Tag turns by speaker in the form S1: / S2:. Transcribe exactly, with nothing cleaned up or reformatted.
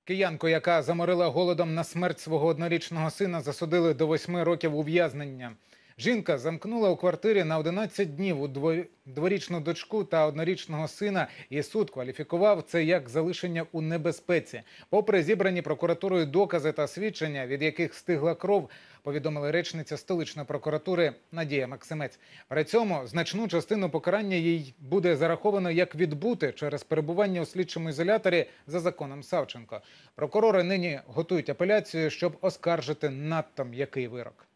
S1: Киянку, яка заморила голодом на смерть свого однорічного сина, засудили до восьми років ув'язнення. Жінка замкнула у квартирі на одинадцять днів у дво- дворічну дочку та однорічного сина, і суд кваліфікував це як залишення у небезпеці. Попри зібрані прокуратурою докази та свідчення, від яких стигла кров, повідомила речниця столичної прокуратури Надія Максимець. При цьому значну частину покарання їй буде зараховано як відбути через перебування у слідчому ізоляторі за законом Савченко. Прокурори нині готують апеляцію, щоб оскаржити надто м'який вирок.